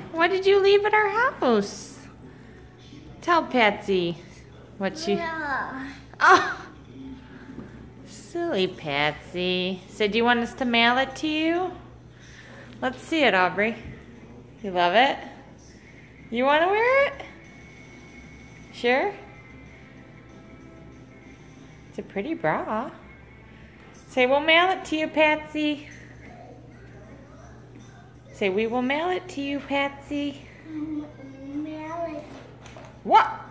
What did you leave at our house? Tell Patsy what you... Oh! Silly Patsy. So do you want us to mail it to you? Let's see it, Aubrey. You love it? You want to wear it? Sure? It's a pretty bra. Say, we'll mail it to you, Patsy. Say, we will mail it to you, Patsy. Mail it. What?